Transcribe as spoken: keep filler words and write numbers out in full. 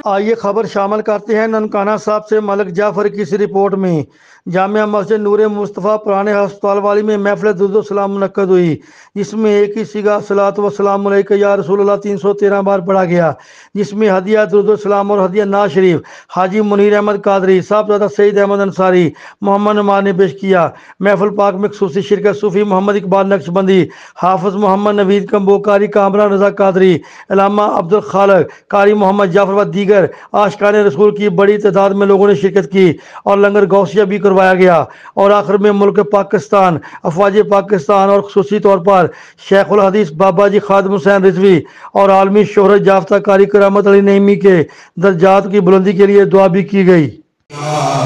आइए खबर शामिल करते हैं ननकाना साहब से मलिक जाफर की इस रिपोर्ट में। जामिया मस्जिद नूर मुस्तफ़ा पुराने हस्पताल वाली में महफिल दुरूद सलाम मुनक्कद हुई, जिसमें एक ही सिगा सलात व सलाम अलैका या रसूलल्लाह तीन सौ तेरह बार पढ़ा गया, जिसमें हदिया दुरूद सलाम और हदिया नाज शरीफ हाजी मुनीर अहमद कादरी, साहबजादा सईद अहमद अंसारी, मोहम्मद नमार ने पेश किया। महफिल पाक में खसूसी शिरकत सूफी मोहम्मद इकबाल नक्शबंदी, हाफिज मोहम्मद नवीद कम्बो, कारी कामरान रजा कादरी, अल्लामा अब्दुल खालिक, कारी मोहम्मद जाफर व दीगर आशिकान रसूल की बड़ी तादाद में लोगों ने शिरकत की और लंगर गौसिया भी करवाया गया। और आखिर में मुल्क पाकिस्तान, अफवाज पाकिस्तान और खुसूसी तौर पर शेखुल हदीस बाबा जी खादिम हुसैन रिजवी और आलमी शोहरत याफ्ता कारी करामत अली नईमी के दर्जात की बुलंदी के लिए दुआ भी की गई।